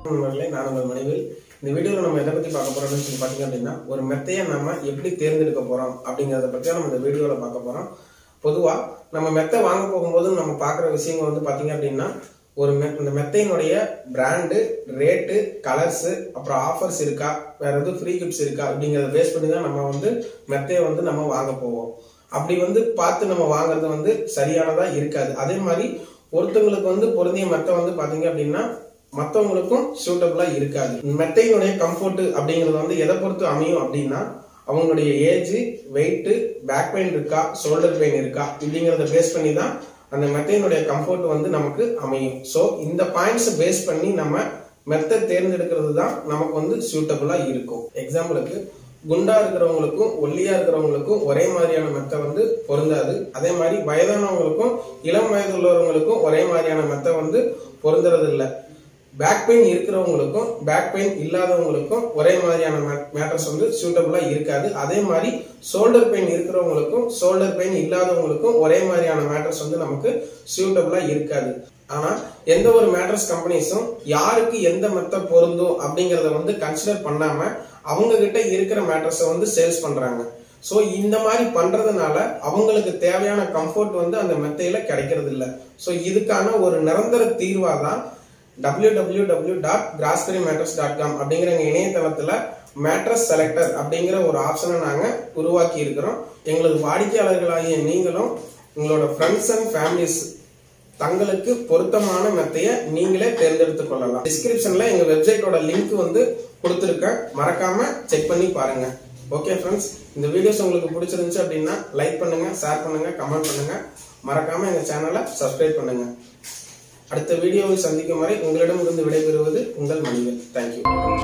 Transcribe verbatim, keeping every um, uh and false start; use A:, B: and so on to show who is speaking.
A: நண்பர்களே, நான் உங்கள் மனைவில். இந்த வீடியோவில் நம்ம எதை பற்றி பார்க்க போறோம்னு சொல்லி பார்த்தீங்க அப்படின்னா, ஒரு மெத்தையை நம்ம எப்படி தேர்ந்தெடுக்க போறோம் அப்படிங்கிறத பற்றி நம்ம இந்த வீடியோவில் பார்க்க போறோம். பொதுவாக நம்ம மெத்தை வாங்க போகும்போது நம்ம பார்க்குற விஷயங்கள் வந்து பார்த்தீங்க அப்படின்னா, ஒரு மெ இந்த மெத்தையினுடைய பிராண்டு, ரேட்டு, கலர்ஸு, அப்புறம் ஆஃபர்ஸ் இருக்கா, வேற எதுவும் ஃப்ரீ கிஃப்ட்ஸ் இருக்கா அப்படிங்கிறத பேஸ் பண்ணி தான் நம்ம வந்து மெத்தையை வந்து நம்ம வாங்க போவோம். அப்படி வந்து பார்த்து நம்ம வாங்குறது வந்து சரியானதா இருக்காது. அதே மாதிரி ஒருத்தவங்களுக்கு வந்து பொருந்திய மெத்தை வந்து பாத்தீங்க அப்படின்னா மற்றவங்களுக்கும் சூட்டபிளா இருக்காது. மெத்தையினுடைய கம்ஃபர்ட் அப்படிங்கிறது வந்து எதை பொறுத்து அமையும் அப்படின்னா, அவங்களுடைய ஏஜ், வெயிட், பேக் பெயின் இருக்கா, ஷோல்டர் பெயின் இருக்கா அப்படிங்கிறத பேஸ் பண்ணி தான் அந்த மெத்தையினுடைய கம்ஃபர்ட் வந்து நமக்கு அமையும். ஸோ இந்த பாயிண்ட்ஸ் பேஸ் பண்ணி நம்ம மெத்தை தேர்ந்தெடுக்கிறது தான் நமக்கு வந்து சூட்டபிளா இருக்கும். எக்ஸாம்பிளுக்கு, குண்டா இருக்கிறவங்களுக்கும் ஒல்லியா இருக்கிறவங்களுக்கும் ஒரே மாதிரியான மெத்தை வந்து பொருந்தாது. அதே மாதிரி வயதானவங்களுக்கும் இளம் வயது உள்ளவங்களுக்கும் ஒரே மாதிரியான மெத்தை வந்து பொருந்துறது இல்லை. பேக் பெயின் இருக்கிறவங்களுக்கும் பேக் பெயின் இல்லாதவங்களுக்கும் ஒரே மாதிரியான மேட்டர்ஸ் வந்து சூட்டபிளா இருக்காது. அதே மாதிரி ஷோல்டர் பெயின் இருக்கிறவங்களுக்கும் ஷோல்டர் பெயின் இல்லாதவங்களுக்கும் ஒரே மாதிரியான மேட்டர்ஸ் வந்து நமக்கு சூட்டபிளா இருக்காது. ஆனா எந்த ஒரு மேட்ரஸ் கம்பெனிஸும் யாருக்கு எந்த மெத்தை பொருந்தும் அப்படிங்கறத வந்து கன்சிடர் பண்ணாம அவங்க கிட்ட இருக்கிற மேட்ரஸை வந்து சேல்ஸ் பண்றாங்க. சோ இந்த மாதிரி பண்றதுனால அவங்களுக்கு தேவையான கம்ஃபர்ட் வந்து அந்த மெத்தையில கிடைக்கிறது இல்லை. சோ இதுக்கான ஒரு நிரந்தர தீர்வா தான் W W W dot Grassberry mattress dot com அப்படிங்கிற இணையதளத்துல மேட்ரஸ் செலக்டர் அப்படிங்கிற ஒரு ஆப்ஷனை நாங்க உருவாக்கி இருக்கிறோம். எங்களது வாடிக்கையாளர்களாகிய நீங்களும் உங்களோட ஃப்ரெண்ட்ஸ் அண்ட் ஃபேமிலிஸ் தங்களுக்கு பொருத்தமான மெத்தையை நீங்களே தேர்ந்தெடுத்துக் கொள்ளலாம். டிஸ்கிரிப்ஷன்ல எங்க வெப்சைட்டோட லிங்க் வந்து கொடுத்துருக்கேன், மறக்காம செக் பண்ணி பாருங்க. ஓகே ஃப்ரெண்ட்ஸ், இந்த வீடியோஸ் உங்களுக்கு பிடிச்சிருந்துச்சு அப்படின்னா லைக் பண்ணுங்க, ஷேர் பண்ணுங்க, கமெண்ட் பண்ணுங்க. மறக்காம எங்க சேனலை சப்ஸ்கிரைப் பண்ணுங்க. அடுத்த வீடியோவை சந்திக்கும் வரை உங்களிடம் இருந்து விடைபெறுவது உங்கள் மணிவேல். தேங்க்யூ.